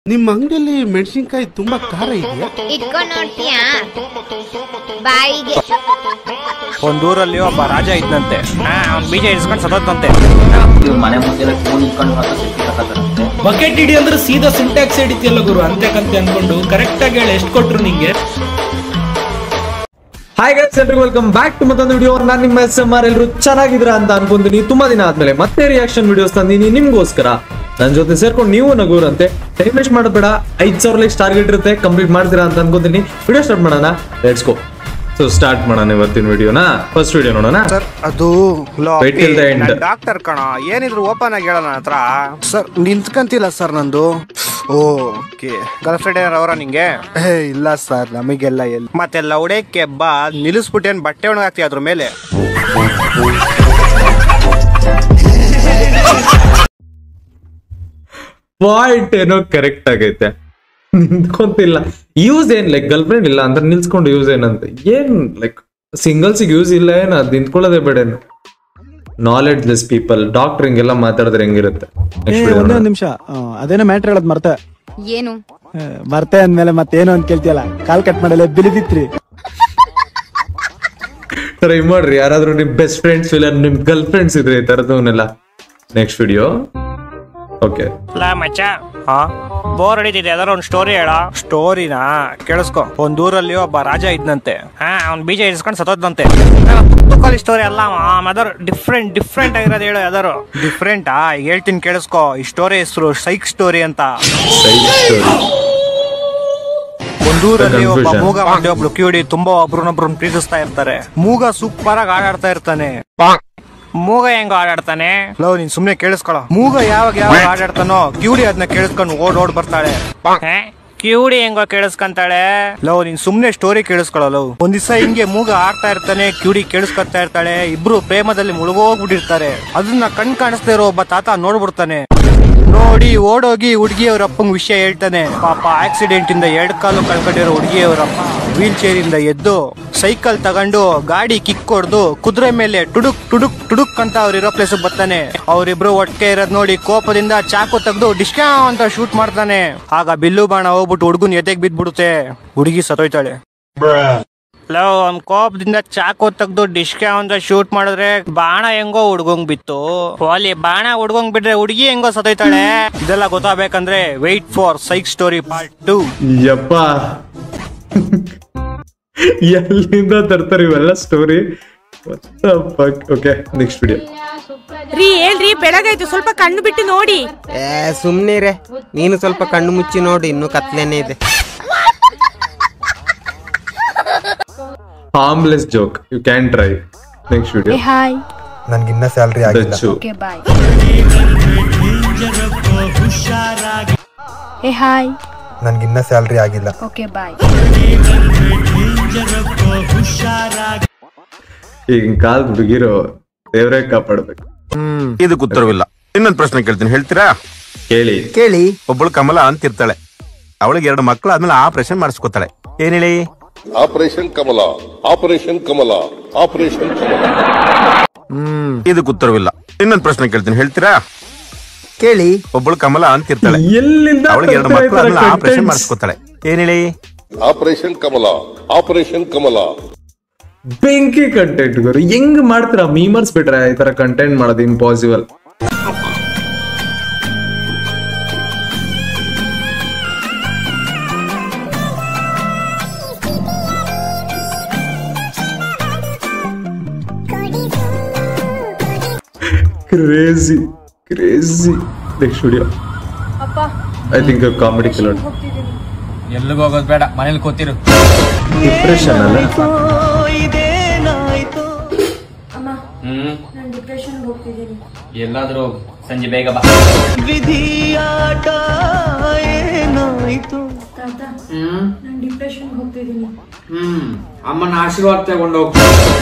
ನಿಮ್ಮ ಅಂಗಡಿಯಲ್ಲಿ ಮೆಣಸಿನಕಾಯಿ ತುಂಬಾ ಖಾರ ಇದೆಯಾ? ಇಟ್ಕೊಂಡು ನೋಡ್ತೀಯಾ? ಬಾಯಿಗೆ. ಒಂದೂರಲ್ಲಿ ಒಬ್ಬ ರಾಜ ಇದ್ದಂತೆ. ಅವ್ನ್ ಬೀಜ ಇಸ್ಕೊಂಡು ಸದೋದಂತೆ. ಮನೆ ಮುಂದೆ ಫೋನ್ ಇಟ್ಕೊಂಡು ಬಕೆಟ್ ಹಿಡಿ ಅಂದ್ರೆ ಸೀದಾ ಸಿಂಟ್ಯಾಕ್ಸ್ ಹಿಡಿತಿಯಲ್ಲ ಗುರು, ಅಂತೆ ಅನ್ಕೊಂಡು ಕರೆಕ್ಟ್ ಆಗಿ ಹೇಳಿ ಎಷ್ಟು ಕೊಟ್ರು ನಿಂಗೆ. ಹಾಯ್ ಗೈಸ್, ಎಲ್ರಿಗೂ ವೆಲ್ಕಮ್ ಬ್ಯಾಕ್ ಟು ಮತ್ತೊಂದು ವಿಡಿಯೋ. ನಾನು ನಿಮ್ಮ SMR. ಎಲ್ಲರೂ ಚೆನ್ನಾಗಿದ್ದೀರಾ ಅಂತ ಅನ್ಕೊಂತೀನಿ. ತುಂಬಾ ದಿನ ಆದ್ಮೇಲೆ ಮತ್ತೆ ರಿಯಾಕ್ಷನ್ ವಿಡಿಯೋಸ್ ತಂದೀನಿ ನಿಮ್ಗೋಸ್ಕರ. ನನ್ನ ಜೊತೆ ಸೇರ್ಕೊಂಡು ನೀವು ನಗೂರಂತೆ. ಟೈಮ್ ವೇಸ್ಟ್ ಮಾಡಬೇಡ, 5,000 ಲೈಕ್ಸ್ ಟಾರ್ಗೆಟ್ ಇರುತ್ತೆ, ಕಂಪ್ಲೀಟ್ ಮಾಡ್ತೀರಾ ಅಂತ ಅನ್ಕೊಂತೀನಿ. ವಿಡಿಯೋ ಸ್ಟಾರ್ಟ್ ಮಾಡೋಣ, ಲೆಟ್ಸ್ ಗೋ. ಸೊ ಸ್ಟಾರ್ಟ್ ಮಾಡೋಣ ಇವತ್ತಿನ ವಿಡಿಯೋನ. ಫಸ್ಟ್ ವಿಡಿಯೋ ನೋಡೋಣ ಸರ್. ಅದು ಡಾಕ್ಟರ್ ಕಣ, ಏನಿದ್ರು ಓಪನ್ ಆಗಿ ಹೇಳೋಣ ಹತ್ರ. ಸರ್ ನಿಂತ್ಕಂತಿಲ್ಲ ಸರ್ ನಂದು. ಓಕೆ, ಗರ್ಲ್ ಫ್ರೆಂಡ್ ಏನಾರ ಅವರ ನಿಂಗೆ? ಇಲ್ಲ ಸರ್, ನಮಗೆಲ್ಲ ಎಲ್ಲಿ ಮತ್ತೆಲ್ಲ ಉಡಕ್ಕೆ ಬಾ ನಿಲ್ಲಿಸ್ಬಿಟ್ಟೇನ್ ಬಟ್ಟೆ ಒಣಗಾಕ್ತಿ ಅದ್ರ ಮೇಲೆ. ಪಾಯಿಂಟ್ ಏನೋ ಕರೆಕ್ಟ್ ಆಗೈತೆ, ನಿಂತ್ಕೊಂತಿಲ್ಲ. ಯೂಸ್ ಏನ್ ಲೈಕ್ ಗರ್ಲ್ ಫ್ರೆಂಡ್ ಇಲ್ಲ ಅಂತ ನಿಲ್ಸ್ಕೊಂಡು ಯೂಸ್ ಏನಂತ ಏನ್ ಲೈಕ್ ಸಿಂಗಲ್ಸಿಗೆ ಯೂಸ್ ಇಲ್ಲ ಏನ, ಅದ್ ನಿಂತ್ಕೊಳ್ಳೋದೇ ಬೇಡೇನು. ನಾಲೆಡ್ಜ್ ಲೆಸ್ ಪೀಪಲ್ ಡಾಕ್ಟರ್ ಹಿಂಗೆಲ್ಲ ಮಾತಾಡಿದ್ರೆ ಹೆಂಗಿರುತ್ತೆ? ಒಂದೇ ಒಂದ್ ನಿಮಿಷ, ಅದೇನೋ ಮ್ಯಾಟ್ರ್ ಹೇಳದ್ ಮರ್ತೆ. ಏನು ಮರ್ತೆ ಅಂದ್ಮೇಲೆ ಮತ್ತೇನು ಅಂತ ಕೇಳ್ತಿಯಲ್ಲ, ಕಾಲ್ ಕಟ್ ಮಾಡಲ್ಲ ಬಿಲಿದಿತ್ರಿ. ಟ್ರೈ ಮಾಡ್ರಿ, ಯಾರಾದ್ರೂ ನಿಮ್ ಬೆಸ್ಟ್ ಫ್ರೆಂಡ್ಸ್ ಇಲ್ಲ ನಿಮ್ ಗರ್ಲ್ ಫ್ರೆಂಡ್ಸ್ ಇದ್ರೆ ಈ ತರದವನ್ನೆಲ್ಲ. Next video. ಓಕೆ ಮಚ್ಚ, ಬೋರ್ ಹೊಡಿತಿದೆ, ಯಾವ್ದಾರ ಒಂದ್ ಸ್ಟೋರಿ ಹೇಳ. ಸ್ಟೋರಿನಾ ಕೇಳಿಸ್ಕೊ. ಒಂದೂರಲ್ಲಿ ಒಬ್ಬ ರಾಜ ಇದ್ನಂತೆ. ಅವ್ನ್ ಬೀಜ ಇಸ್ಕೊಂಡು ಸತೋದಂತೆ. ಸ್ಟೋರಿ ಅಲ್ಲ, ಯಾವ್ದಾರು ಡಿಫ್ರೆಂಟ್ ಆಗಿರೋದು ಹೇಳು. ಯಾವ್ದಾರು ಡಿಫ್ರೆಂಟಾ ಹೇಳ್ತೀನಿ ಕೇಳಿಸ್ಕೊ. ಈ ಸ್ಟೋರಿ ಹೆಸರು ಸೈಕ್ ಸ್ಟೋರಿ ಅಂತ. ಒಂದೂರಲ್ಲಿ ಒಬ್ಬ ಮೂಗ ಮತ್ತೆ ಒಬ್ಳು ಕಿವಿಡಿ ತುಂಬಾ ಒಬ್ರನ್ನೊಬ್ರನ್ನ ಪ್ರೀತಿಸ್ತಾ ಇರ್ತಾರೆ. ಮೂಗ ಸೂಪರ್ ಆಗಿ ಆಡಾಡ್ತಾ ಇರ್ತಾನೆ. ಮೂಗ ಹೆಂಗ ಆಡಾಡ್ತಾನೆ? ಲವ್, ನೀನ್ ಸುಮ್ನೆ ಕೇಳಿಸ್ಕೊಳ. ಮೂಗ ಯಾವಾಗ ಆಡಾಡ್ತಾನೋ ಕಿವಿಡಿ ಅದನ್ನ ಕೇಳಿಸ್ಕೊಂಡು ಓಡ್ ಬರ್ತಾಳೆ. ಕಿವಿಡಿ ಹೆಂಗೋ ಕೇಳಿಸ್ಕೊಂತಾಳೆ. ಲವ್, ನೀನ್ ಸುಮ್ನೆ ಸ್ಟೋರಿ ಕೇಳಿಸ್ಕೊಳ. ಲವ್, ಒಂದ್ ದಿವಸ ಹಿಂಗೆ ಮೂಗ ಆಡ್ತಾ ಇರ್ತಾನೆ, ಕಿವಿಡಿ ಕೇಳಿಸ್ಕೊತಾ ಇರ್ತಾಳೆ. ಇಬ್ರು ಪ್ರೇಮದಲ್ಲಿ ಮುಳುಗೋಗ್ಬಿಟ್ಟಿರ್ತಾರೆ. ಅದನ್ನ ಕಣ್ ಕಾಣಿಸ್ತಾ ಇರೋ ಒಬ್ಬ ತಾತ ನೋಡ್ಬಿಡ್ತಾನೆ. ನೋಡಿ ಓಡೋಗಿ ಹುಡುಗಿ ಅವ್ರ ಅಪ್ಪಂಗ್ ವಿಷಯ ಹೇಳ್ತಾನೆ. ಪಾಪ ಆಕ್ಸಿಡೆಂಟ್ ಇಂದ 2 ಕಾಲು ಕಳ್ಕೊಂಡಿರೋ ಹುಡುಗಿ ಅವರಪ್ಪ ವೀಲ್ ಚೇರ್ ಇಂದ ಎದ್ದು ಸೈಕಲ್ ತಗೊಂಡು ಗಾಡಿ ಕಿಕ್ ಹೊಡೆದು ಕುದುರೆ ಮೇಲೆ ಟುಡುಕ್ ಅಂತ ಅವ್ರಿರೋ ಪ್ಲೇಸ್ ಬರ್ತಾನೆ. ಅವ್ರಿಬ್ರು ಒಟ್ಟಿಗೆ ಇರೋದ್ ನೋಡಿ ಕೋಪದಿಂದ ಚಾಕು ತೆಗೆದು ಡಿಸ್ಕಾ ಅಂತ ಶೂಟ್ ಮಾಡ್ತಾನೆ. ಆಗ ಬಿಲ್ಲು ಬಾಣ ಹೋಗ್ಬಿಟ್ಟು ಹುಡುಗನ್ ಎದೆಗ್ ಬಿದ್ಬಿಡುತ್ತೆ. ಹುಡುಗಿ ಸತ್ತೋಯ್ತಾಳೆ. ಲವ್, ಅವ್ನ್ ಕೋಪದಿಂದ ಚಾಕು ತೆಗ್ದು ಡಿಸ್ಕೆ ಅಂತ ಶೂಟ್ ಮಾಡಿದ್ರೆ ಬಾಣ ಹೆಂಗೋ ಹುಡ್ಗಂಗ್ ಬಿತ್ತು. ಅಲ್ಲಿ ಬಾಣ ಹುಡ್ಗಂಗ್ ಬಿಟ್ರೆ ಹುಡುಗಿ ಹೆಂಗೋ ಸತ್ತೋಯ್ತಾಳೆ. ಇದೆಲ್ಲ ಗೊತ್ತಾಗಬೇಕಂದ್ರೆ wait for psych story part 2. ಯಪ್ಪ, ಎಲ್ಲಿಂದ ತರ್ತಾರೆ ಇವೆಲ್ಲ ಸ್ಟೋರಿ? Okay, next video. ರೀ ಹೇಳ್ರಿ, ಬೆಳಗಾಯ್ತು, ಸ್ವಲ್ಪ ಕಣ್ಣು ಬಿಟ್ಟು ನೋಡಿ. ಸುಮ್ನೆ ರೇ, ನೀನು ಸ್ವಲ್ಪ ಕಣ್ಣು ಮುಚ್ಚಿ ನೋಡಿ, ಇನ್ನು ಕತ್ಲೇನೆ ಇದೆ. harmless joke, you can try. Next video. Hey, hi. ನನ್ಗಿನ್ನ ಸ್ಯಾಲರಿ ಆಗಿಲ್ಲ. Okay, bye. Hey, hi. ನನ್ಗಿನ್ನ ಸ್ಯಾಲರಿ ಆಗಿಲ್ಲ. Okay, bye. ಈಗಿನ ಕಾಲದ ಹುಡುಗಿರು ದೇವರೇ ಕಾಪಾಡ್ಬೇಕು. ಇದಕ್ಕೆ ಉತ್ತರವಿಲ್ಲ. ಇನ್ನೊಂದು ಪ್ರಶ್ನೆ ಕೇಳ್ತೀನಿ, ಹೇಳ್ತೀರಾ? ಕೇಳಿ. ಒಬ್ಬಳು ಕಮಲ ಅಂತಿರ್ತಾಳೆ. ಅವಳಿಗೆ 2 ಮಕ್ಕಳು ಆದ್ಮೇಲೆ ಆಪರೇಷನ್ ಮಾಡಿಸ್ಕೊತಾಳೆ. ಏನ್ ಹೇಳಿ? Operation Kamala, operation Kamala, operation Kamala. ಇದಕ್ಕೆ ಉತ್ತರವಿಲ್ಲ. ಇನ್ನೊಂದು ಪ್ರಶ್ನೆ ಕೇಳ್ತೀನಿ, ಹೇಳ್ತೀರಾ? ಕೇಳಿ. ಒಬ್ಬಳು ಕಮಲ ಅಂತಿರ್ತಾಳೆ. ಎಲ್ಲಿಂದ ಅವಳಿಗೆ 2 ಮಕ್ಕಳು ಆದ್ಮೇಲೆ ಆಪರೇಷನ್ ಮಾಡಿಸ್ಕೊತಾಳೆ. ಏನ್ ಹೇಳಿ? Operation Kamala, operation Kamala. ಬೆಂಕಿ ಕಂಟೆಂಟ್ ಗುರು, ಹೆಂಗ್ ಮಾಡ್ತೀರಾ? ಮೀಮರ್ಸ್ ಬಿಟ್ರೆ ಈ ತರ ಕಂಟೆಂಟ್ ಮಾಡೋದು impossible. Crazy. Next video. I think a comedy killer. ಎಲ್ಲಿಗೆ ಹೋಗೋದು ಬೇಡ, ಮನೇಲಿ ಕೂತಿರು. ಡಿಪ್ರೆಷನ್ ಅಲ್ಲ? ಎಲ್ಲಾದ್ರೂ ಸಂಜೆ ಬೇಗ ಬಾ. ಅಮ್ಮನ ಆಶೀರ್ವಾದ ತಗೊಂಡು ಹೋಗ್ತೀನಿ.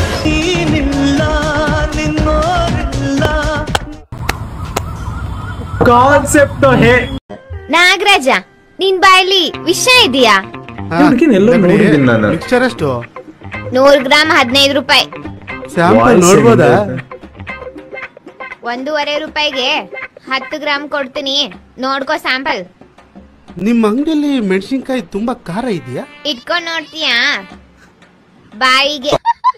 ಕಾನ್ಸೆಪ್ಟ್ ಹೇ ನಾಗರಾಜ, ನಿನ್ ಬಾಯಲ್ಲಿ ವಿಷಯ ಇದೆಯಾ? ಎಲ್ಲೋ ನೋಡಿದ್ದೀನಿ ನಾನು. ಮಿಕ್ಸ್ಚರ್ ಎಷ್ಟು? 100 ಗ್ರಾಮ್ 15 ರೂಪಾಯಿ. ಸ್ಯಾಂಪಲ್ ನೋಡ್ಬೋದಾ? 1.5 ರೂಪಾಯಿಗೆ 10 ಗ್ರಾಮ್ ಕೊಡ್ತೀನಿ, ನೋಡ್ಕೋ ಸ್ಯಾಂಪಲ್. ನಿಮ್ಮ ಅಂಗಡಿಯಲ್ಲಿ ಮೆಣಸಿನ್ಕಾಯಿ ತುಂಬಾ ಖಾರ ಇದೆಯಾ? ಇಟ್ಕೊಂಡ್ ನೋಡ್ತೀಯಾ ಬಾಯಿಗೆ?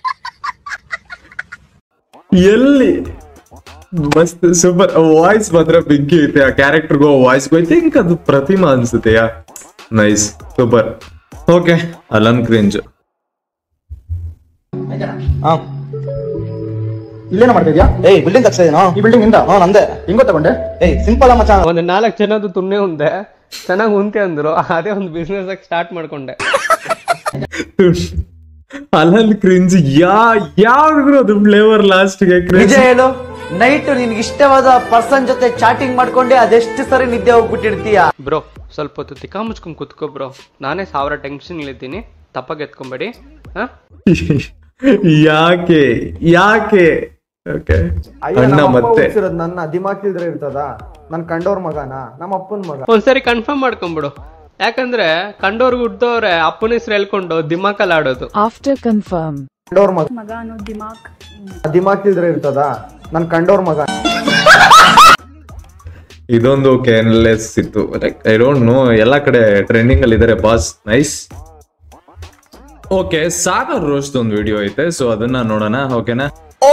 ಎಲ್ಲಿ ಮಸ್ತ್ ಸೂಪರ್ ವಾಯ್ಸ್ ಮಾತ್ರ ಬೆಂಕಿ ಐತೆ. ಆ ಕ್ಯಾರೆಕ್ಟರ್ಗೂ ವಾಯ್ಸ್ ಐ ಥಿಂಕ್ ಅದು ಪ್ರತಿಮಾ ಅನ್ಸುತ್ತೆಯಾ. Nice super. Okay Alan cringe. ಇಲ್ಲೇನ ಮಾಡ್ತಿದ್ಯಾ? ಬಿಲ್ಡಿಂಗ್ ತಗ್ತಾ ಇದೀನೋ. ಈ ಬಿಲ್ಡಿಂಗ್ ಇಂದ ನಂದೆ ಹಿಂಗೋ ತಗೊಂಡೆ. ಸಿಂಪಲ್ ಮಚ್ಚ. ಒಂದು 4 ಜನದ್ದು ತುನ್ನೆ ಉಂದೆ ಚೆನ್ನಾಗಿ ಉಂತೆ ಅಂದ್ರು, ಅದೇ ಒಂದು ಬಿಸ್ನೆಸ್ ಆಗಿ ಸ್ಟಾರ್ಟ್ ಮಾಡ್ಕೊಂಡೆ. ಅಲನ್ ಕ್ರಿಂಜ್ ಯಾವ್ದು ಅದು ಫ್ಲೇವರ್ ಲಾಸ್ಟ್ ಗೆ ನಿಜ ಹೇಳು, ನೈಟ್ ನಿನ್ಗೆ ಇಷ್ಟವಾದ ಪರ್ಸನ್ ಜೊತೆ ಚಾಟಿಂಗ್ ಮಾಡ್ಕೊಂಡೆ ಅದೆಷ್ಟು ಸರಿ ನಿದ್ದೆ ಹೋಗ್ಬಿಟ್ಟಿರ್ತೀಯ? ಬ್ರೋ ಸ್ವಲ್ಪ ಹೊತ್ತು ತಿಕ್ಕ ಮುಚ್ಕೊಂಡ್ ಕುತ್ಕೋ ಬ್ರೋ, ನಾನೇ 1000 ಟೆನ್ಷನ್ ಇಳಿತೀನಿ, ತಪ್ಪಾಗಿ ಎತ್ಕೊಂಬೇಡಿ. ಯಾಕೆ ಯಾಕೆ ಅಣ್ಣ ಮತ್ತೆ ನನ್ನ ದಿಮಾಕಿಲ್ದ್ರೆ ಇರ್ತದ? ನನ್ ಕಂಡೋರ್ ಮಗನ ನಮ್ಮ ಅಪ್ಪನ ಮಗ? ಒಂದ್ಸರಿ ಕನ್ಫರ್ಮ್ ಮಾಡ್ಕೊಂಡ್ಬಿಡು, ಯಾಕಂದ್ರೆ ಕಂಡೋರ್ಗು ಹುಡ್ದವ್ರೆ ಅಪ್ಪನ ಹೆಸರು ಹೇಳ್ಕೊಂಡು ದಿಮಾಕಲ್ಲಿ ಆಡೋದು. ಆಫ್ಟರ್ ಕನ್ಫರ್ಮ್ ಕಂಡೋರ್ ಮಗ ಅನ್ನೋ ದಿಮಾಕಿಲ್ದ್ರೆ ಇರ್ತದ? ನನ್ ಕಂಡೋರ್ ಮಗ. ಇದೊಂದು ಕೇರ್ಲೆಸ್ ಇತ್ತು. ಐ ಡೋಂಟ್ ನೋ, ಎಲ್ಲಾ ಕಡೆ ಟ್ರೆಂಡಿಂಗ್ ಅಲ್ಲಿ ಇದಾರೆ boss. Nice. Okay, Sagar roast ಒಂದು ವಿಡಿಯೋ ಐತೆ, ಸೊ ಅದನ್ನ ನೋಡೋಣ. ಓಕೆನಾ?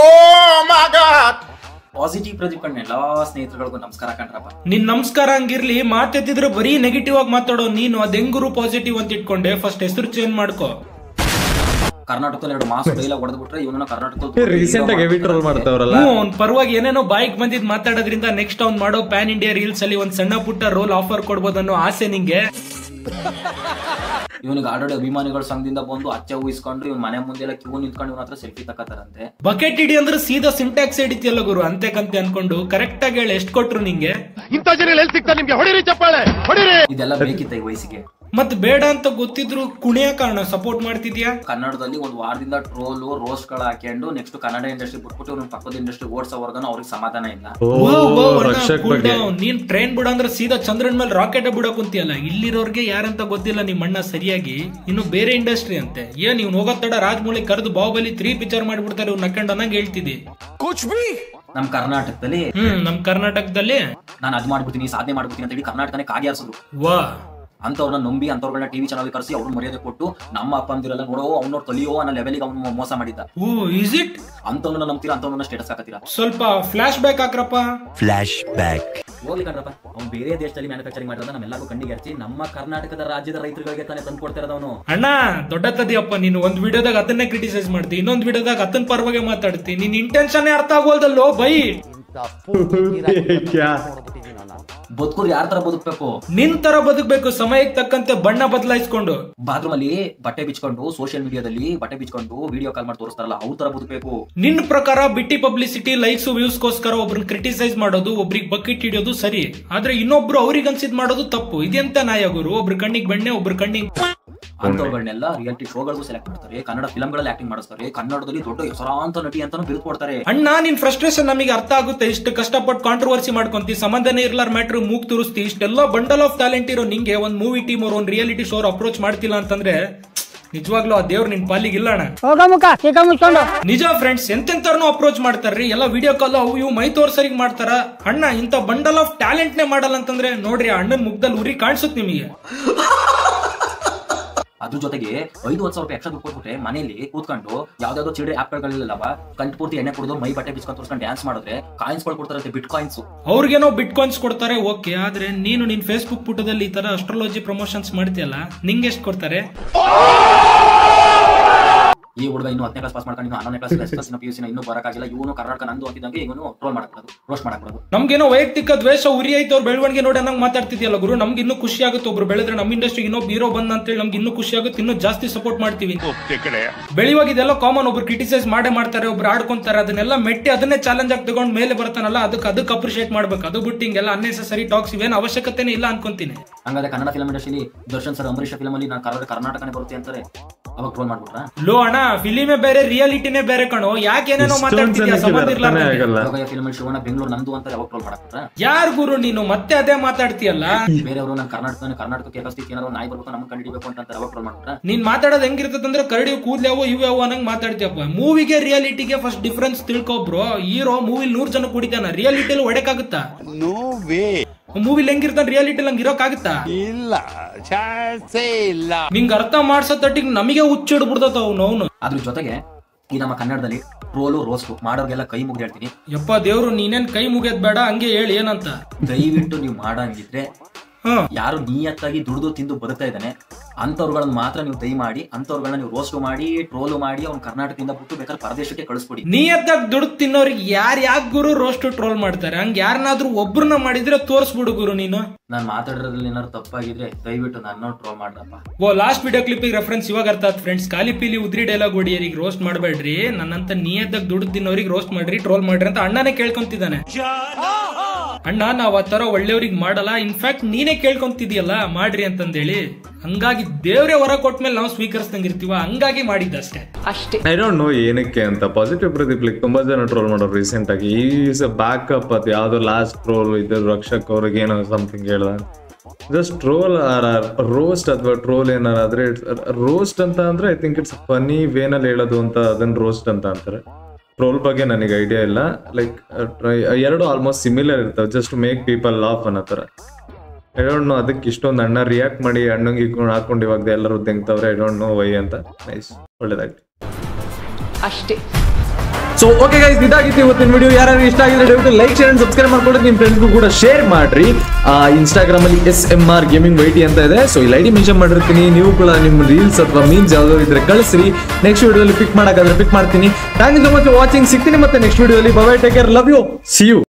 ಪಾಸಿಟಿವ್ ಪ್ರದೀಪ್ ಕಣ್ಣ ಎಲ್ಲಾ ಸ್ನೇಹಿತರುಗಳಿಗೂ ನಮಸ್ಕಾರ ಕಣ್ರಪ್ಪ. ನಿನ್ ನಮಸ್ಕಾರ ಹಂಗಿರ್ಲಿ, ಮಾತೆತ್ತಿದ್ರೆ ಬರೀ ನೆಗೆಟಿವ್ ಆಗಿ ಮಾತಾಡೋ ನೀನು. ಅದ್ ಹೆಂಗುರು ಪಾಸಿಟಿವ್ ಅಂತ ಇಟ್ಕೊಂಡೆ? ಫಸ್ಟ್ ಹೆಸರು ಚೇಂಜ್ ಮಾಡ್ಕೋ. ಕರ್ನಾಟಕದಲ್ಲಿ 2 ಮಾಸ ಡೈಲಾಗ್ ಹೊಡೆದ್ಬಿಟ್ರೆ ಇವನ ಕರ್ನಾಟಕ ರೀಸೆಂಟ್ ಆಗಿ ಹೆವಿ ಟ್ರೋಲ್ ಮಾಡ್ತಾವ್ರಲ್ಲ. ಅವ್ನ್ ಪರವಾಗಿ ಏನೇನೋ ಬಾಯಿಗೆ ಬಂದಿದ್ ಮಾತಾಡೋದ್ರಿಂದ ನೆಕ್ಸ್ಟ್ ಅವ್ನ್ ಮಾಡೋ ಪ್ಯಾನ್ ಇಂಡಿಯಾ ರೀಲ್ಸ್ ಅಲ್ಲಿ ಒಂದ್ ಸಣ್ಣ ಪುಟ್ಟ ರೋಲ್ ಆಫರ್ ಕೊಡ್ಬೋದು ಅನ್ನೋ ಆಸೆ ನಿಂಗೆ? ಇವನಿಗೆ ಆಲ್ರೆಡಿ ಅಭಿಮಾನಿಗಳ ಸಂಘದಿಂದ ಬಂದು ಅಚ್ಚೆ ಊಹಿಸ್ಕೊಂಡು ಇವ್ನ ಮನೆ ಮುಂದೆ ಎಲ್ಲ ಕ್ಯೂ ನಿಂತ್ಕೊಂಡು ಇವನ ಹತ್ರ ಸೆಲ್ಫಿ ತಕ್ಕತಾರಂತೆ. ಬಕೆಟ್ ಹಿಡಿ ಅಂದ್ರೆ ಸೀದಾ ಸಿಂಟ್ಯಾಕ್ಸ್ ಹಿಡಿತಿಯಲ್ಲ ಗುರು, ಅಂತೆ ಕಂತೆ ಅನ್ಕೊಂಡು ಕರೆಕ್ಟ್ ಆಗಿ ಹೇಳಿ ಎಷ್ಟು ಕೊಟ್ರು ನಿಂಗೆ? ಇಂಥ ಜನ ಎಲ್ಲಿ ಸಿಗ್ತಾರೆ ನಿಮ್ಗೆ? ಹೊಡಿರಿ ಚಪ್ಪಾಳೆ ಹೊಡಿರಿ. ಇದೆಲ್ಲ ಬೇಕಿತ್ತ ಈ ವಯಸ್ಸಿಗೆ? ಮತ್ ಬೇಡ ಅಂತ ಗೊತ್ತಿದ್ರು ಕುಣಿಯ ಕಾರಣ ಸಪೋರ್ಟ್ ಮಾಡ್ತಿದ್ಯಾ? ಕನ್ನಡದಲ್ಲಿ ಒಂದು ವಾರದಿಂದ ಟ್ರೋಲ್ ರೋಸ್ಟ್ ಗಳು ಹಾಕೊಂಡು ನೆಕ್ಸ್ಟ್ ಕನ್ನಡ ಇಂಡಸ್ಟ್ರಿ ಬಿಟ್ಬಿಟ್ಟು ಇವ್ನ ಪಕ್ಕದ ಇಂಡಸ್ಟ್ರಿ ಓಡಿಸೋವರ್ಗನ ಅವ್ರಿಗೆ ಸಮಾಧಾನ ಇಲ್ಲ. ನೀನ್ ಟ್ರೈನ್ ಬಿಡ ಅಂದ್ರೆ ಸೀದಾ ಚಂದ್ರನ್ ಮೇಲೆ ರಾಕೆಟ್ ಬಿಡಕ್ ಕುಂತಿಯಲ್ಲ. ಇಲ್ಲಿರೋರ್ಗೆ ಯಾರಂತ ಗೊತ್ತಿಲ್ಲ ನಿಮ್ಮ ಅಣ್ಣ ಸರಿಯಾಗಿ. ಇನ್ನು ಬೇರೆ ಇಂಡಸ್ಟ್ರಿ ಅಂತೆ. ಏನ್ ಇವ್ನು ಹೋಗೋ ತಡ ರಾಜಮೌಳಿ ಕರೆದು ಬಾಹುಬಲಿ 3 ಪಿಕ್ಚರ್ ಮಾಡ್ಬಿಡ್ತಾರೆ ಇವ್ನ ನಕ್ಕಂಡ್ ಅನ್ನಂಗ್ ಹೇಳ್ತಿದ್ದಿ. ನಮ್ ಕರ್ನಾಟಕದಲ್ಲಿ ನಾನು ಅದ್ ಮಾಡ್ಬಿಡ್ತೀನಿ ಸಾಧನೆ ಮಾಡ್ಬಿಡ್ತೀನಿ ಅಂತ ಹೇಳಿ ಕರ್ನಾಟಕನೇ ಕಾಗೆ ಆರಿಸಿದ್ರು. ವಾ ಅಂತವ್ರನ್ನ ನಂಬಿ ಅಂತವ್ರನ್ನ ಟಿವಿ ಚಾನಲ್ ಕರೆಸಿ ಅವ್ರನ್ನ ಮರ್ಯಾದೆ ಕೊಟ್ಟು ನಮ್ಮ ಅಪ್ಪ ಅಂದಿರಲ್ಲ ನೋಡೋ ಅವ್ನವ್ರು ಕಲಿಯೋ ಅನ್ನೋ ಲೆವೆಲ್ಗೆ ಅವ್ನು ಮೋಸ ಮಾಡಿದ್ದ. ಅಂತವ್ರನ್ನ ನಂಬ್ತೀರಾ? ಅಂತವ್ರನ್ನ ಸ್ಟೇಟಸ್ ಹಾಕತ್ತೀರಾ? ಸ್ವಲ್ಪ ಫ್ಲಾಶ್ ಬ್ಯಾಕ್ ಹಾಕ್ರಪ್ಪ. ಫ್ಲಾಶ್ ಬ್ಯಾಕ್ ಹೋಗ್ಲಿ ಕಣ್ರಪ್ಪ, ಅವ್ನು ಬೇರೆ ದೇಶದಲ್ಲಿ ಮ್ಯಾನುಫ್ಯಾಕ್ಚರಿಂಗ್ ಮಾಡಿರೋದ ನಮ್ಮೆಲ್ಲರಿಗೂ ಕಣ್ಣಿಗೆ ಹಚ್ಚಿ ನಮ್ಮ ಕರ್ನಾಟಕದ ರಾಜ್ಯದ ರೈತರುಗಳಿಗೆ ತಾನೇ ತಂದು ಕೊಡ್ತಾ ಇರೋದವನು. ಅಣ್ಣ ದೊಡ್ಡ ತದಿಯಪ್ಪ, ನೀನು ಒಂದ್ ವಿಡಿಯೋದಾಗ ಅದನ್ನೇ ಕ್ರಿಟಿಸೈಸ್ ಮಾಡ್ತಿ, ಇನ್ನೊಂದ್ ವಿಡಿಯೋದಾಗ ಅದನ್ನ ಪರವಾಗಿ ಮಾತಾಡ್ತಿ. ನಿನ್ ಇಂಟೆನ್ಷನ್ ಅರ್ಥ ಆಗೋಲ್ದಲ್ಲೋ ಬೈ. ಬದುಕೋದು ಯಾರ ತರ ಬದುಕಬೇಕು? ನಿನ್ ತರ ಬದುಕಬೇಕು, ಸಮಯಕ್ಕೆ ತಕ್ಕಂತೆ ಬಣ್ಣ ಬದಲಾಯಿಸ್ಕೊಂಡು. ಬಾತ್ರೂಮ್ ಅಲ್ಲಿ ಬಟ್ಟೆ ಬಿಚ್ಕೊಂಡು ಸೋಷಿಯಲ್ ಮೀಡಿಯಾದಲ್ಲಿ ಬಟ್ಟೆ ಬಿಚ್ಕೊಂಡು ವಿಡಿಯೋ ಕಾಲ್ ಮಾಡಿ ತೋರಿಸ್ತಾರಲ್ಲ ಅವ್ರ ತರ ಬದುಕಬೇಕು. ನಿನ್ ಪ್ರಕಾರ ಬಿಟ್ಟಿ ಪಬ್ಲಿಸಿಟಿ ಲೈಕ್ಸ್ ವ್ಯೂಸ್ಗೋಸ್ಕರ ಒಬ್ರನ್ನ ಕ್ರಿಟಿಸೈಸ್ ಮಾಡೋದು, ಒಬ್ರಿಗೆ ಬಕೆಟ್ ಹಿಡಿಯೋದು ಸರಿ, ಆದ್ರೆ ಇನ್ನೊಬ್ರು ಅವ್ರಿಗೆ ಅನ್ಸಿದ್ ಮಾಡೋದು ತಪ್ಪು. ಇದೆಂತ ನ್ಯಾಯ ಗುರು? ಒಬ್ರು ಕಣ್ಣಿಗೆ ಬೆಣ್ಣೆ, ಒಬ್ರು ಕಣ್ಣಿಗೆ ಅಂತವ್ಗಳನ್ನೆಲ್ಲ ರಿಯಾಲಿಟಿ ಶೋಗಳಿಗೂ ಸೆಲೆಕ್ಟ್ ಮಾಡ್ತಾರೆ, ಕನ್ನಡ ಫಿಲ್ಮ್ ಗಳಲ್ಲಿ ಆಕ್ಟಿಂಗ್ ಮಾಡಿಸ್ತಾರೆ, ಕನ್ನಡದಲ್ಲಿ ದೊಡ್ಡ ಹೆಸರಾಂತ ನಟಿ ಅಂತಾನು ಬಿರುದು ಕೊಡ್ತಾರೆ. ಅಣ್ಣ ನಿನ್ ಫ್ರಸ್ಟ್ರೇಷನ್ ನಮಗೆ ಅರ್ಥ ಆಗುತ್ತೆ. ಇಷ್ಟು ಕಷ್ಟಪಟ್ಟು ಕಾಂಟ್ರವರ್ಸಿ ಮಾಡ್ಕೊಂತಿ, ಸಂಬಂಧನೇ ಇರ್ಲಾರ ಮ್ಯಾಟ್ರ್ ಮೂಗ್ ತುರಿಸ್ತಿ. ಇಷ್ಟೆಲ್ಲ ಬಂಡಲ್ ಆಫ್ ಟ್ಯಾಲೆಂಟ್ ಇರೋ ನಿಂಗೆ ಒಂದ್ ಮೂವಿ ಟೀಮ್ ಅವ್ರು ಒಂದ್ ರಿಯಾಲಿಟಿ ಶೋ ಅಪ್ರೋಚ್ ಮಾಡ್ತಿಲ್ಲ ಅಂತಂದ್ರೆ ನಿಜವಾಗ್ಲೂ ಆ ದೇವ್ರು ನಿನ್ ಪಾಲಿಗಿಲ್ಲ ಅಣ್ಣ. ನಿಜ ಫ್ರೆಂಡ್ಸ್, ಎಂತೆಂತರ್ನು ಅಪ್ರೋಚ್ ಮಾಡ್ತಾರ್ರಿ, ಎಲ್ಲ ವಿಡಿಯೋ ಕಾಲ್ ಅವು ಇವು ಮೈ ತೋರ್ಸರಿಗೆ ಮಾಡ್ತಾರ. ಅಣ್ಣ ಇಂತ ಬಂಡಲ್ ಆಫ್ ಟ್ಯಾಲೆಂಟ್ ನೇ ಮಾಡಲ್ಲ ಅಂತಂದ್ರೆ ನೋಡ್ರಿ ಅಣ್ಣನ್ ಮುಖದಲ್ಲಿ ಉರಿ ಕಾಣಿಸುತ್ತೆ ನಿಮಗೆ. ಅದ್ರ ಜೊತೆಗೆ 5-10 ಸಾವಿರ ರೂಪಾಯಿ ಎಕ್ಸ್ಟ್ರಾ ದುಡ್ಡು ಕೊಟ್ಬಿಟ್ರೆ ಮನೇಲಿ ಕೂತ್ಕೊಂಡು ಯಾವ್ದಾದ್ರು ಚಿಲ್ಡ್ರೆ ಆಪ್ಗಳಿಲ್ಲವ ಕಂಟ್ ಪೂರ್ತಿ ಎಣ್ಣೆ ಕುಡಿದು ಮೈ ಬಟ್ಟೆ ಬಿಚ್ಕೊಂಡು ತೋರಿಸ್ಕೊಂಡು ಡ್ಯಾನ್ಸ್ ಮಾಡಿದ್ರೆ ಕಾಯಿನ್ಸ್ ಕೊಡ್ತಾರಂತೆ, ಬಿಟ್ ಕಾಯಿನ್ಸ್. ಅವ್ರಿಗೇನೋ ಬಿಟ್ ಕಾಯಿನ್ಸ್ ಕೊಡ್ತಾರೆ, ಓಕೆ. ಆದ್ರೆ ನೀನು ನಿನ್ ಫೇಸ್ಬುಕ್ ಪುಟದಲ್ಲಿ ಈ ತರ ಅಸ್ಟ್ರಾಲಜಿ ಪ್ರಮೋಷನ್ಸ್ ಮಾಡ್ತೀಯಲ್ಲ, ನಿಂಗೆ ಎಷ್ಟು ಕೊಡ್ತಾರೆ? ಈ ಹುಡುಗ ಇನ್ನು 10ನೇ ಕ್ಲಾಸ್ ಪಾಸ್ ಮಾಡ್ಕೊಂಡು 11ನೇ ಕ್ಲಾಸ್ PUC ಇನ್ನೂ ಬರಕಾಗಿಲ್ಲ, ಇವನು ಕರ್ನಾಟಕ ನಂದು ಅಂತಿದ್ದಂಗೆ ಇವನು ಟ್ರೋಲ್ ಮಾಡக்கூடாது, ರೋಸ್ಟ್ ಮಾಡக்கூடாது. ನಮ್ಗೇನೋ ವೈಯಕ್ತಿಕ ದ್ವೇಷ ಉರಿ ಐತೆ ಅವ್ರ ಬೆಳವಣಿಗೆ ನೋಡಿ ನಂಗೆ ಮಾತಾಡ್ತಿದ್ಯಲ್ಲ ಗುರು. ನಮ್ಗೆ ಇನ್ನೂ ಖುಷಿ ಆಗುತ್ತೆ, ಒಬ್ರು ಬೆಳೆದ್ರೆ ನಮ್ಮ ಇಂಡಸ್ಟ್ರಿಗೆ ಇನ್ನೊಬ್ಬ ಹೀರೋ ಬಂದ ಅಂತೇಳಿ ನಮ್ಗೆ ಇನ್ನೂ ಖುಷಿ ಆಗುತ್ತೆ, ಇನ್ನೂ ಜಾಸ್ತಿ ಸಪೋರ್ಟ್ ಮಾಡ್ತೀವಿ. ಬೆಳೆಯುವಾಗ ಇದೆಲ್ಲ ಕಾಮನ್, ಒಬ್ರು ಕ್ರಿಟಿಸೈಸ್ ಮಾಡೇ ಮಾಡ್ತಾರೆ, ಒಬ್ರು ಆಡ್ಕೊಂತಾರೆ, ಅದನ್ನೆಲ್ಲ ಮೆಟ್ಟಿ ಅದನ್ನೇ ಚಾಲೆಂಜ್ ಆಗಿ ತಗೊಂಡ್ ಮೇಲೆ ಬರ್ತಾನಲ್ಲ, ಅದಕ್ಕೆ ಅಪ್ರಿಶಿಯೇಟ್ ಮಾಡ್ಬೇಕು. ಅದು ಬಿಟ್ಟು ಹಿಂಗೆಲ್ಲ ಅನ್ನೆಸೆಸರಿ ಟಾಕ್ಸ್ ಇವೇನು ಅವಶ್ಯಕತೆನೇ ಇಲ್ಲ ಅನ್ಕೊಂತೀನಿ. ಹಂಗಾದ್ರೆ ಕನ್ನಡ ಫಿಲ್ಮ್ ಇಂಡಸ್ಟ್ರಿಲಿ ದರ್ಶನ್ ಸರ್ ಅಂಬರೀಷ್ ಫಿಲ್ಮ್ ಅಲ್ಲಿ ನಾನು ಕರ್ನಾಟಕನೇ ಬರುತ್ತೆ ಅಂತಾರೆ, ಅವಾಗ ಟ್ರೋಲ್ ಮಾಡ್ಬಿಟ್ರ? ಲೋ ಅಣ್ಣ, ಫಿಲಿಮೇ ಬೇರೆ ರಿಯಾಲಿಟಿನೇ ಬೇರೆ ಕಣೋ, ಯಾಕೇನೇನೋ ಮಾತಾಡ್ತಿದ್ಯಾ ಸಂಬಂಧ ಇರ್ಲಾರ್ದೆ. ಫಿಲ್ಮ್ ಶಿವಣ್ಣ ಬೆಂಗಳೂರು ನಂದು ಅಂತ ಯಾವಾಗ ಟ್ರೋಲ್ ಮಾಡಕ್ಬಿಟ್ರ? ಯಾರ್ ಗುರು ನೀನು ಮತ್ತೆ ಅದೇ ಮಾತಾಡ್ತೀಯಲ್ಲ? ಬೇರೆಯವರು ನಾನು ಕರ್ನಾಟಕಕ್ಕೆ ಕಸ್ತಿತ್ತು ಏನಾದ್ರು ನಾಯಿ ಬರ್ಬೇಕು ನಮ್ಗೆ ಕಂಡಿಡಿಬೇಕು ಅಂತ ಯಾವಾಗ ಟ್ರೋಲ್ ಮಾಡ್ಬಿಟ್ರ? ನೀನ್ ಮಾತಾಡೋದು ಹೆಂಗಿರ್ತದಂದ್ರೆ ಕರಡಿ ಕೂದ್ಲಾವೋ ಇವ್ಯಾವೋ ಅನ್ನಂಗ್ ಮಾತಾಡ್ತೀಯಪ್ಪ. ಮೂವಿಗೆ ರಿಯಾಲಿಟಿಗೆ ಫಸ್ಟ್ ಡಿಫ್ರೆನ್ಸ್ ತಿಳ್ಕೊಬ್ರು. ಹೀರೋ ಮೂವಿ 100 ಜನ ಕುಡಿತಾನ, ರಿಯಾಲಿಟಿಯಲ್ಲಿ ಹೊಡೆಕಾಗುತ್ತಾ? No way. ಮೂವಿಲಿ ಹೆಂಗಿರ್ತಾನೆ ರಿಯಾಲಿಟಿ ಹಂಗ ಇರೋಕಾಗುತ್ತಾ? ಇಲ್ಲ, ಚಾನ್ಸೇ ಇಲ್ಲ. ನಿಂಗ ಅರ್ಥ ಮಾಡ್ಸೋ ತಟ್ಟಿಗೆ ನಮಗೆ ಹುಚ್ಚಿಡ್ಬಿಡ್ತಾವ ಅವನು. ಅದ್ರ ಜೊತೆಗೆ ಈ ನಮ್ಮ ಕನ್ನಡದಲ್ಲಿ ಟ್ರೋಲು ರೋಸ್ಟು ಮಾಡೋರ್ಗೆಲ್ಲ ಕೈ ಮುಗ್ದು ಹೇಳ್ತೀನಿ. ಯಪ್ಪ ದೇವ್ರು, ನೀನೇನ್ ಕೈ ಮುಗಿಯೋದ್ ಬೇಡ, ಹಂಗೆ ಹೇಳಿ ಏನಂತ. ದಯವಿಟ್ಟು ನೀವು ಮಾಡಂಗಿದ್ರೆ ಯಾರು ನಿಯತ್ತಾಗಿ ದುಡ್ದು ತಿಂದು ಬದುಕ್ತಾ ಇದ್ದಾನೆ ಅಂತವ್ರುಗಳನ್ನ ಮಾತ್ರ ನೀವು ದಯಮಾಡಿ ಅಂತವ್ರುಗಳನ್ನ ನೀವು ರೋಸ್ಟ್ ಮಾಡಿ ಟ್ರೋಲು ಮಾಡಿ ಅವ್ನು ಕರ್ನಾಟಕದಿಂದ ಬಿಟ್ಟು ಬೇಕಾದ್ರೆ ಪರದೇಶಕ್ಕೆ ಕಳಿಸ್ಬಿಡಿ. ನಿಯತ್ತಾಗಿ ದುಡ್ದು ತಿನ್ನೋರಿಗೆ ಯಾಕೆ ಗುರು ರೋಸ್ಟ್ ಟ್ರೋಲ್ ಮಾಡ್ತಾರೆ? ಹಂಗ ಯಾರನ್ನಾದ್ರೂ ಒಬ್ರನ್ನ ಮಾಡಿದ್ರೆ ತೋರ್ಸ್ಬಿಡು ಗುರು ನೀನು. ನಾನ್ ಮಾತಾಡೋದ್ರಲ್ಲಿ ಏನಾದ್ರು ತಪ್ಪಾಗಿದ್ರೆ ದಯವಿಟ್ಟು ನನ್ನ ಟ್ರೋಲ್ ಮಾಡ್ರಪ್ಪ. ಲಾಸ್ಟ್ ವಿಡಿಯೋ ಕ್ಲಿಪ್ಪಿಗೆ ರೆಫರೆನ್ಸ್ ಇವಾಗ ಅರ್ಥ ಆಯ್ತು ಫ್ರೆಂಡ್ಸ್. ಖಾಲಿ ಪೀಲಿ ಉದ್ರಿ ಡೈಲಾಗ್ ಹೊಡಿಯರಿಗೆ ರೋಸ್ಟ್ ಮಾಡಬೇಡ್ರಿ, ನನ್ನಂತ ನಿಯತ್ತಾಗಿ ದುಡ್ದು ತಿನ್ನೋರಿಗೆ ರೋಸ್ಟ್ ಮಾಡ್ರಿ, ಟ್ರೋಲ್ ಮಾಡ್ರಿ ಅಂತ ಅಣ್ಣನೇ ಕೇಳ್ಕೊಂತಿದ್ದಾನೆ. ಅಣ್ಣ ನಾವ್ ಆ ತರ ಒಳ್ಳೆಯವ್ರಿಗೆ ಮಾಡಲ್ಲ, ಇನ್ಫ್ಯಾಕ್ಟ್ ನೀನೇ ಕೇಳ್ಕೊಂತಿದ್ಯಲ್ಲ ಮಾಡ್ರಿ ಅಂತಂದೇಳಿ. ಹಂಗಾಗಿ ದೇವ್ರೆ ಹೊರ ಕೊಟ್ಮೇಲೆ ನಾವು ಸ್ವೀಕರಿಸ್ದಂಗಿರ್ತೀವ, ಹಂಗಾಗಿ ಮಾಡಿದ್ದಷ್ಟೇ ಅಷ್ಟೇ. ಐ ಡೋಂಟ್ ನೋ ಏನಕ್ಕೆ ಅಂತ ಪಾಸಿಟಿವ್ ಪ್ರತಿಕ್ರಿಯೆ ತುಂಬಾ ಜನ ಟ್ರೋಲ್ ಮಾಡೋರು ರೀಸೆಂಟ್ ಆಗಿ. ಈಸ್ ಬ್ಯಾಕಪ್ ಅದು ಯಾವ್ದೋ ಲಾಸ್ಟ್ ಟ್ರೋಲ್ ಇದ್ದ ರಕ್ಷಕ್ ಅವ್ರಿಗೆ ಏನೋ ಸಮಥಿಂಗ್ ಹೇಳ್ದ. ಜಸ್ಟ್ ಟ್ರೋಲ್ ರೋಸ್ಟ್ ಅಥವಾ ಟ್ರೋಲ್ ಏನಾರಾದ್ರೆ ರೋಸ್ಟ್ ಅಂತ ಅಂದ್ರೆ ಐ ಥಿಂಕ್ ಇಟ್ಸ್ ಫನಿ ವೇನಲ್ಲಿ ಹೇಳೋದು ಅಂತ ಅದನ್ನ ರೋಸ್ಟ್ ಅಂತ ಅಂತಾರೆ. ಟ್ರೋಲ್ ಬಗ್ಗೆ ನನಗೆ ಐಡಿಯಾ ಇಲ್ಲ. ಲೈಕ್ ಎರಡು ಆಲ್ಮೋಸ್ಟ್ ಸಿಮಿಲರ್ ಇರ್ತವೆ, ಜಸ್ಟ್ ಮೇಕ್ ಪೀಪಲ್ ಲಾಫ್ ಅನ್ನೋ ಥರ. ಐ ಡೋಂಟ್ ನೋ ಅದಕ್ಕೆ ಇಷ್ಟೊಂದು ಅಣ್ಣ ರಿಯಾಕ್ಟ್ ಮಾಡಿ ಅಣ್ಣಂಗೆ ಹಾಕೊಂಡು ಇವಾಗ ಎಲ್ಲರೂ ತೆಗ್ತವ್ರೆ. ಐ ಡೋಂಟ್ ನೋ ವೈ ಅಂತ. ನೈಸ್, ಒಳ್ಳೇದಾಗ್ಲಿ ಅಷ್ಟೇ. ಸೊ ಓಕೆ ಗೈಸ್, ಇದಾಗಿತ್ತು ಇವತ್ತಿನ ವಿಡಿಯೋ. ಯಾರು ಇಷ್ಟ ಆಗಿದ್ರೆ ದಯವಿಟ್ಟು ಲೈಕ್ ಶೇರ್ ಅಂಡ್ ಸಬ್ಸ್ಕ್ರೈಬ್ ಮಾಡ್ಕೊಂಡು ನಿಮ್ಮ ಫ್ರೆಂಡ್ಸ್ಗೂ ಕೂಡ ಶೇರ್ ಮಾಡ್ರಿ. ಇನ್ಸ್ಟಾಗ್ರಾಮ್ ಅಲ್ಲಿ SMR Gaming YT ಅಂತ ಇದೆ. ಸೊ ಇಲ್ಲಿ ಐಡಿ ಮೆನ್ಷನ್ ಮಾಡಿರ್ತೀನಿ, ನೀವು ಕೂಡ ನಿಮ್ಮ ರೀಲ್ಸ್ ಅಥವಾ ಮೀನ್ಸ್ ಯಾವ್ದಾದ್ರು ಇದ್ರೆ ಕಳಿಸ್ರಿ. ನೆಕ್ಸ್ಟ್ ವಿಡಿಯೋದಲ್ಲಿ ಪಿಕ್ ಮಾಡಕ್ಕಾದ್ರೆ ಪಿಕ್ ಮಾಡ್ತೀನಿ. Thank you so much watching. ಸಿಗ್ತೀನಿ ಮತ್ತೆ ನೆಕ್ಸ್ಟ್ ವಿಡಿಯೋದಲ್ಲಿ. Bye bye, take care, love you, see you.